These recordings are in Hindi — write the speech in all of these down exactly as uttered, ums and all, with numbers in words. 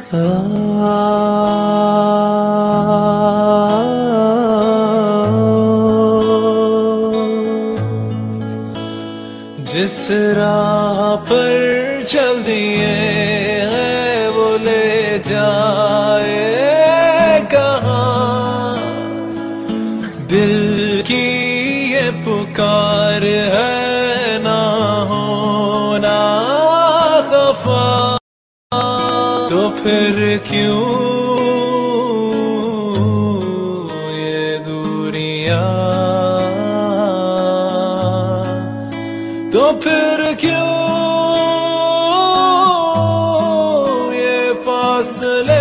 जिस राह पर चल दिए हैं वो ले जाए कहाँ। दिल की ये पुकार है ना होना खफा, तो फिर क्यों ये दूरियां, तो फिर क्यों ये फासले।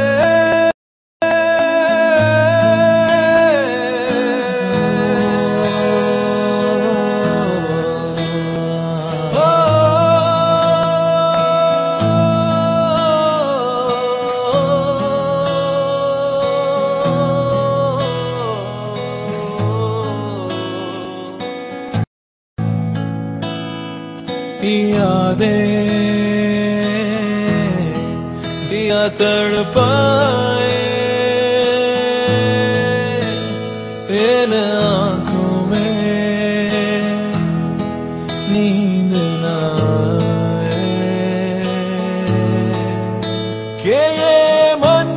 यादें जिया तड़पाए इन आँखों में नींद ना आए कि ये मन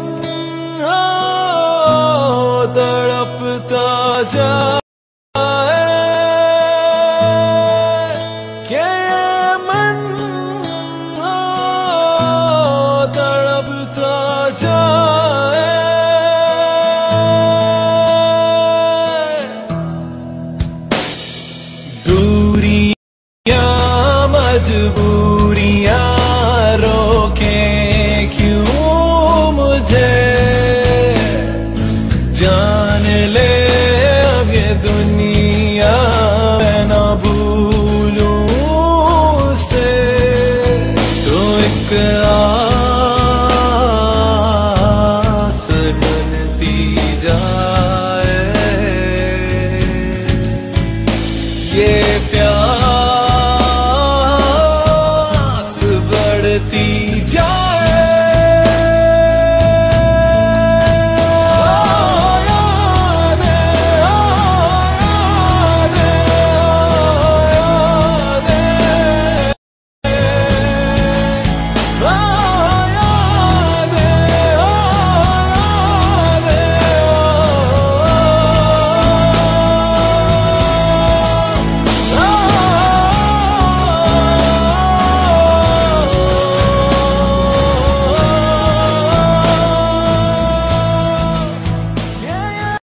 हो तड़पता जा। दूरियां मजबूरियां रोके क्यों मुझे, जान ले अब ये दुनिया मैं ना भूलूं उसे। तो एक आस बनती जाए ये प्यार